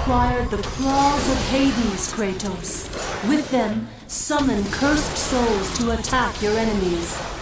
acquired the Claws of Hades, Kratos. With them, summon cursed souls to attack your enemies.